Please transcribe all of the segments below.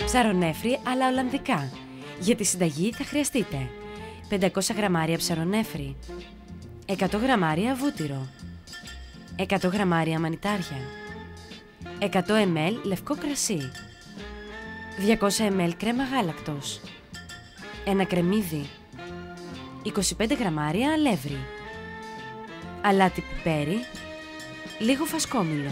Ψαρονέφρι αλλά ολλανδικά. Για τη συνταγή θα χρειαστείτε 500 γραμμάρια ψαρονέφρι, 100 γραμμάρια βούτυρο, 100 γραμμάρια μανιτάρια, 100 ml λευκό κρασί, 200 ml κρέμα γάλακτος, ένα κρεμμύδι, 25 γραμμάρια αλεύρι, αλάτι πιπέρι, λίγο φασκόμηλο.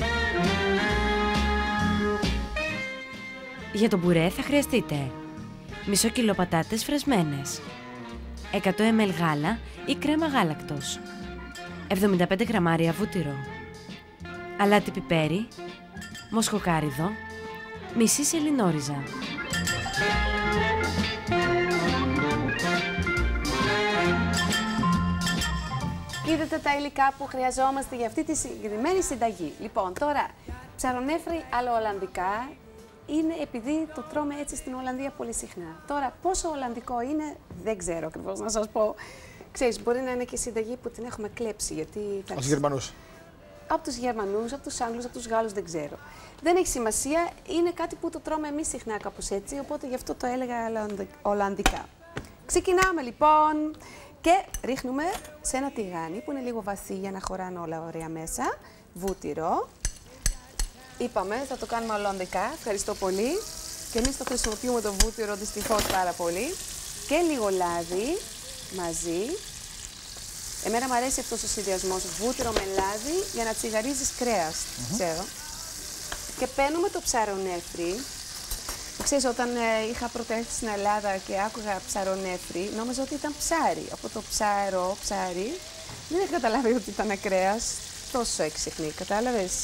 Για το μπουρέ θα χρειαστείτε μισό κιλό πατάτες φρεσμένες, 100 ml γάλα ή κρέμα γάλακτος, 75 γραμμάρια βούτυρο, αλάτι πιπέρι, μοσχοκάριδο, μισή σελινόριζα. Είδατε τα υλικά που χρειαζόμαστε για αυτή τη συγκεκριμένη συνταγή. Λοιπόν, τώρα, ψαρονέφρι αλλά ολλανδικά είναι επειδή το τρώμε έτσι στην Ολλανδία πολύ συχνά. Τώρα, πόσο ολλανδικό είναι, δεν ξέρω ακριβώς να σας πω. Ξέρεις, μπορεί να είναι και συνταγή που την έχουμε κλέψει, γιατί... Από τους Γερμανούς. Από τους Γερμανούς, από τους Άγγλους, από τους Γάλλους, δεν ξέρω. Δεν έχει σημασία, είναι κάτι που το τρώμε εμείς συχνά κάπως έτσι, οπότε γι' αυτό το έλεγα ολλανδικά. Ξεκινάμε λοιπόν και ρίχνουμε σε ένα τηγάνι που είναι λίγο βαθύ για να χωράνε όλα ωραία μέσα, βούτυρο. Είπαμε, θα το κάνουμε ολλανδικά, ευχαριστώ πολύ. Και εμείς το χρησιμοποιούμε το βούτυρο δυστυχώς πάρα πολύ. Και λίγο λάδι μαζί. Εμένα μου αρέσει αυτός ο συνδυασμός, βούτυρο με λάδι, για να τσιγαρίζεις κρέας, ξέρω. Και παίρνουμε το ψαρονέφρι. Ξέρεις, όταν είχα πρώτα έρθει στην Ελλάδα και άκουγα ψαρονέφρι, νόμιζα ότι ήταν ψάρι. Από το ψάρι, δεν είχα καταλάβει ότι ήταν κρέας. Τόσο έξυπνη, κατάλαβες.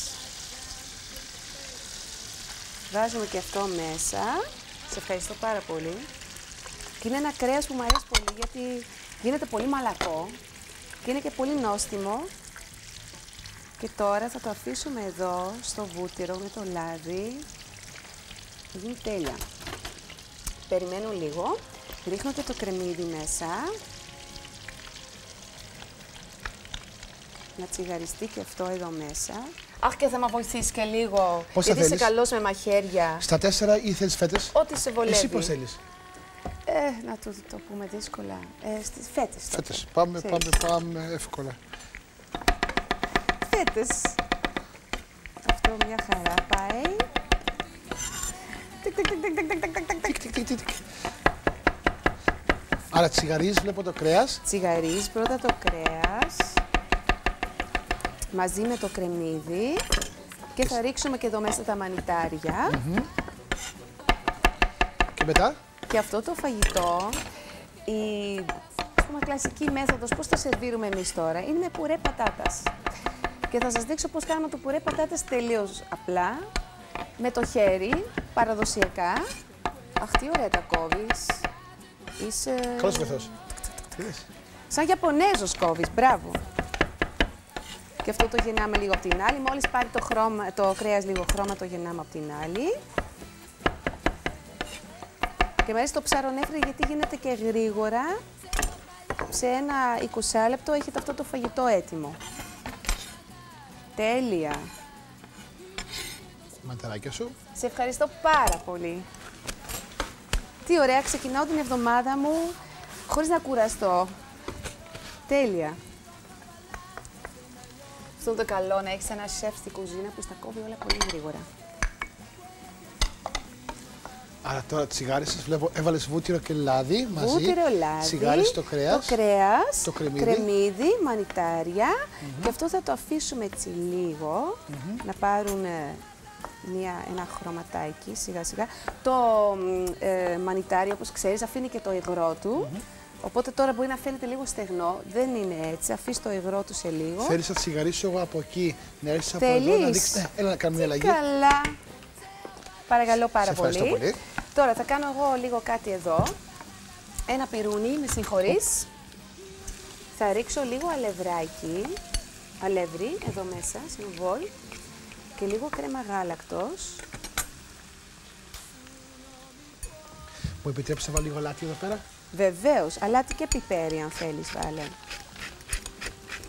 Βάζουμε και αυτό μέσα. Σε ευχαριστώ πάρα πολύ. Και είναι ένα κρέας που μου αρέσει πολύ γιατί γίνεται πολύ μαλακό και είναι και πολύ νόστιμο. Και τώρα θα το αφήσουμε εδώ στο βούτυρο με το λάδι. Θα γίνει τέλεια. Περιμένω λίγο. Ρίχνω και το κρεμμύδι μέσα. Να τσιγαριστεί και αυτό εδώ μέσα. Αχ, και θα με βοηθήσει και λίγο. Πόσα γιατί είσαι καλός με μαχαίρια. Στα 4 ή θέλεις φέτες? Ό,τι σε βολεύει. Εσύ πώς θέλεις? Να το πούμε δύσκολα. Στις φέτες. Φέτες. Πάμε εύκολα. Φέτες. Αυτό μια χαρά πάει. Άρα τσιγαρίζεις, βλέπω το κρέας. Τσιγαρίζεις πρώτα το κρέας. Μαζί με το κρεμμύδι. Και θα ρίξουμε και εδώ μέσα τα μανιτάρια. Και μετά? Και αυτό το φαγητό, η κλασική μέθοδος, πώς το σερβίρουμε εμείς τώρα, είναι με πουρέ πατάτας. Και θα σας δείξω πώς κάνουμε το πουρέ πατάτας τελείως απλά, με το χέρι, παραδοσιακά. Αχ, τι ωραία τα κόβεις. Είσαι... Καλώς βοηθός. Σαν Ιαπωνέζος κόβεις, μπράβο. Και αυτό το γεννάμε λίγο από την άλλη. Μόλις πάρει το κρέας λίγο χρώμα, το γεννάμε από την άλλη. Και μου αρέσει το ψαρονέφρι γιατί γίνεται και γρήγορα. Σε ένα 20 λεπτό έχετε αυτό το φαγητό έτοιμο. Τέλεια. Μανιταράκια σου. Σε ευχαριστώ πάρα πολύ. Τι ωραία, ξεκινάω την εβδομάδα μου χωρίς να κουραστώ. Τέλεια. Αυτό είναι το καλό, να έχεις ένα σεφ στην κουζίνα που στα κόβει όλα πολύ γρήγορα. Άρα τώρα τσιγάρισες, βλέπω, έβαλες βούτυρο και λάδι μαζί. Βούτυρο, λάδι, τσιγάρισες το κρέας, το κρεμμύδι, μανιτάρια. Και αυτό θα το αφήσουμε έτσι λίγο, να πάρουν ένα χρωματάκι σιγά σιγά. Το μανιτάρι, όπως ξέρεις, αφήνει και το υγρό του. Οπότε τώρα μπορεί να φαίνεται λίγο στεγνό, δεν είναι έτσι, αφήσει το υγρό του σε λίγο. Θέλεις να τσιγαρίσω εγώ από εκεί, να έρθεις από εδώ, να δείξεις, έλα να κάνουμε μια αλλαγή. Καλά. Παρακαλώ πάρα πολύ. πολύ. Τώρα θα κάνω εγώ λίγο κάτι εδώ. Ένα πυρούνι, με συγχωρείς. Θα ρίξω λίγο αλεύρι, εδώ μέσα, σε ένα μπολ. Και λίγο κρέμα γάλακτος. Μου επιτρέψεις να βάλω λίγο αλάτι εδώ πέρα? Βεβαίως, αλάτι και πιπέρι αν θέλεις βάλε.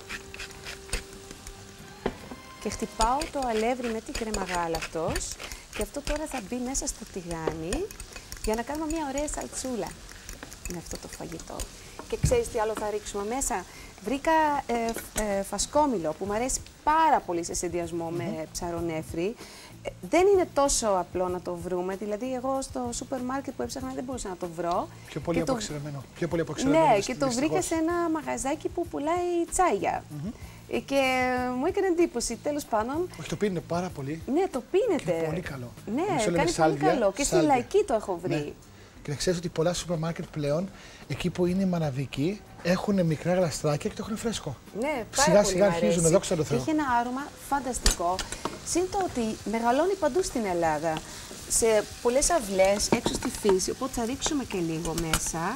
Και χτυπάω το αλεύρι με την κρέμα γάλακτος Και αυτό τώρα θα μπει μέσα στο τηγάνι για να κάνουμε μια ωραία σαλτσούλα με αυτό το φαγητό. Και ξέρεις τι άλλο θα ρίξουμε μέσα? Βρήκα φασκόμηλο που μου αρέσει πάρα πολύ σε συνδυασμό με ψαρονέφρι. Δεν είναι τόσο απλό να το βρούμε, δηλαδή εγώ στο σούπερ μάρκετ που έψαχνα δεν μπορούσα να το βρω. Πιο πολύ αποξηραμένο. Πιο πολύ αποξηραμένο. Ναι, και το βρήκα σε ένα μαγαζάκι που πουλάει τσάγια. Και μου έκανε εντύπωση, τέλος πάντων. Όχι, το πίνετε πάρα πολύ. Ναι, το πίνετε. Είναι πολύ καλό. Ναι, κάνει πολύ καλό. Και στη Λαϊκή το έχω βρει. Ναι. Και να ξέρεις ότι πολλά σούπερ μάρκετ πλέον, εκεί που είναι μαναβικοί, έχουν μικρά γλαστράκια και το έχουν φρέσκο. Ναι, σιγά σιγά αρχίζουν, δόξα τω Θεώ. Έχει ένα άρωμα φανταστικό. Συν το ότι μεγαλώνει παντού στην Ελλάδα. Σε πολλές αυλές, έξω στη φύση. Οπότε θα ρίξουμε και λίγο μέσα.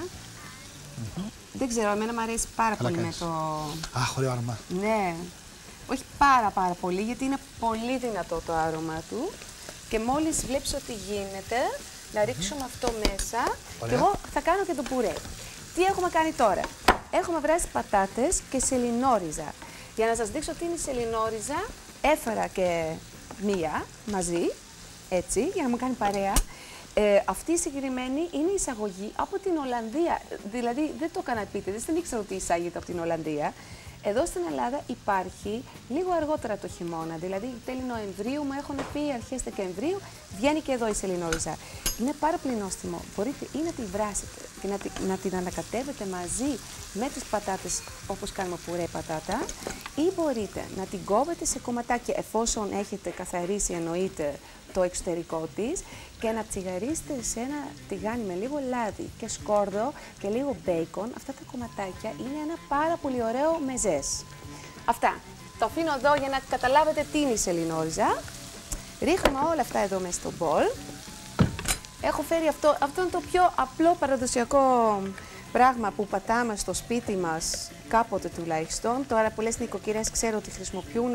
Δεν ξέρω, εμένα μου αρέσει πάρα πολύ με το... Αχ, ωραίο άρωμα. Ναι. Όχι πάρα πολύ, γιατί είναι πολύ δυνατό το άρωμα του. Και μόλις βλέπεις ότι γίνεται, να ρίξουμε αυτό μέσα. Ωραία. Και εγώ θα κάνω και το πουρέ. Τι έχουμε κάνει τώρα? Έχουμε βράσει πατάτες και σελινόριζα. Για να σας δείξω τι είναι η σελινόριζα, έφερα και μία μαζί, έτσι, για να μου κάνει παρέα. Αυτή η συγκεκριμένη είναι εισαγωγή από την Ολλανδία. Δηλαδή δεν το έκανα επίτηδες, δεν ήξερα ότι εισάγεται από την Ολλανδία. Εδώ στην Ελλάδα υπάρχει λίγο αργότερα το χειμώνα, δηλαδή τέλη Νοεμβρίου, μου έχουν πει αρχές Δεκεμβρίου, βγαίνει και εδώ η σελινόριζα. Είναι πάρα πολύ νόστιμο. Μπορείτε ή να τη βράσετε και να την ανακατεύετε μαζί με τις πατάτες, όπως κάνουμε πουρέ πατάτα, ή μπορείτε να την κόβετε σε κομματάκια, εφόσον έχετε καθαρίσει εννοείται το εξωτερικό της, και να τσιγαρίσετε σε ένα τηγάνι με λίγο λάδι και σκόρδο και λίγο μπέικον. Αυτά τα κομματάκια είναι ένα πάρα πολύ ωραίο μεζές. Αυτά. Το αφήνω εδώ για να καταλάβετε τι είναι η σελινόριζα. Ρίχνουμε όλα αυτά εδώ μέσα στο μπολ. Έχω φέρει αυτό είναι το πιο απλό παραδοσιακό πράγμα που πατάμε στο σπίτι μας, κάποτε τουλάχιστον. Τώρα πολλές νοικοκυρές ξέρω ότι χρησιμοποιούν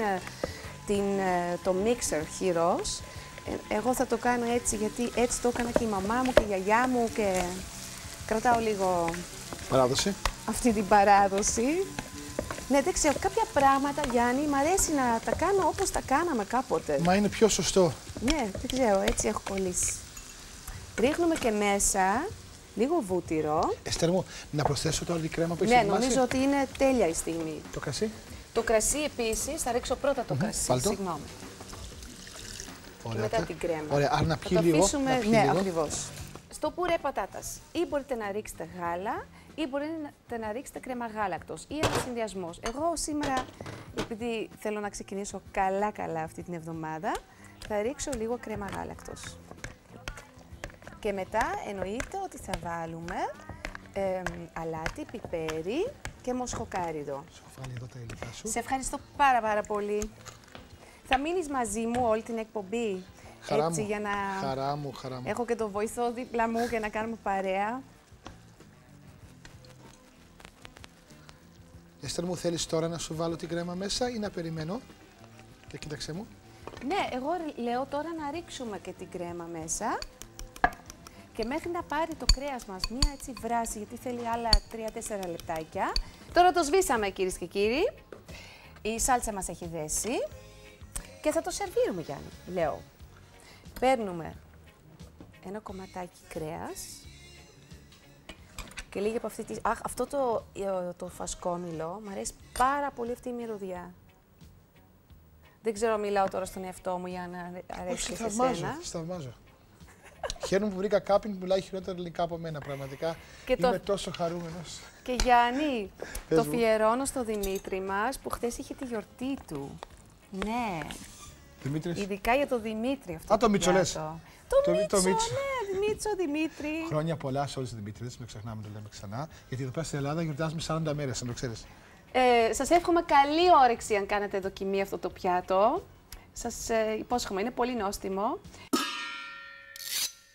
το mixer χειρός. Εγώ θα το κάνω έτσι, γιατί έτσι το έκανα και η μαμά μου και η γιαγιά μου και κρατάω λίγο παράδοση. Αυτή την παράδοση. Ναι, δεν ξέρω, κάποια πράγματα, Γιάννη, μου αρέσει να τα κάνω όπως τα κάναμε κάποτε. Μα είναι πιο σωστό. Ναι, δεν ξέρω, έτσι έχω κολλήσει. Ρίχνουμε και μέσα λίγο βούτυρο. Εστέρ μου, να προσθέσω τώρα την κρέμα που έχει ετοιμάσει. Ναι, νομίζω ότι είναι τέλεια η στιγμή. Το κρασί. Το κρασί επίσης, θα ρίξω πρώτα το κρασί, συγγνώμη. Ωραία, μετά την κρέμα. Ωραία, άρα να πιει το λίγο. Αφήσουμε, ναι, ακριβώς. Στο πουρέ πατάτας, ή μπορείτε να ρίξετε γάλα, ή μπορείτε να ρίξετε κρέμα γάλακτος, ή ένα συνδυασμός. Εγώ σήμερα, επειδή θέλω να ξεκινήσω καλά αυτή την εβδομάδα, θα ρίξω λίγο κρέμα γάλακτος. Και μετά εννοείται ότι θα βάλουμε αλάτι, πιπέρι και μοσχοκάριδο. Σε ευχαριστώ πάρα πολύ. Θα μείνεις μαζί μου όλη την εκπομπή, έτσι, για να χαρά μου. έχω και το βοηθό δίπλα μου και να κάνουμε παρέα. Εστέρ μου, θέλεις τώρα να σου βάλω την κρέμα μέσα ή να περιμένω? Και κοίταξε μου. Ναι, εγώ λέω τώρα να ρίξουμε και την κρέμα μέσα. Και μέχρι να πάρει το κρέας μας μία έτσι βράση, γιατί θέλει άλλα 3-4 λεπτάκια. Τώρα το σβήσαμε, κυρίες και κύριοι. Η σάλτσα μας έχει δέσει. Και θα το σερβίρουμε, Γιάννη, λέω. Παίρνουμε ένα κομματάκι κρέας και λίγη από αυτή τη... Αχ, αυτό το φασκόμηλο, μου αρέσει πάρα πολύ αυτή η μυρωδιά. Δεν ξέρω, μιλάω τώρα στον εαυτό μου για να αρέσει και σε εσένα. Θαυμάζω. Χαίρομαι που βρήκα κάποιον που μιλάει χειρότερα ελληνικά από μένα, πραγματικά. Είμαι τόσο χαρούμενος. Και Γιάννη, το αφιερώνω στο Δημήτρη μας, που χθες είχε τη γιορτή του. Ναι. Δημήτρης. Ειδικά για το Δημήτρη αυτό. Το Μίτσο λες. Το Μίτσο, ναι, Μίτσο, Δημήτρη. Χρόνια πολλά σε όλες τις Δημήτρες, μην ξεχνάμε, το λέμε ξανά. Γιατί εδώ πέρα στην Ελλάδα γιορτάζουμε 40 μέρες, αν το ξέρεις. Σας εύχομαι καλή όρεξη αν κάνετε δοκιμή αυτό το πιάτο. Σας υπόσχομαι, είναι πολύ νόστιμο.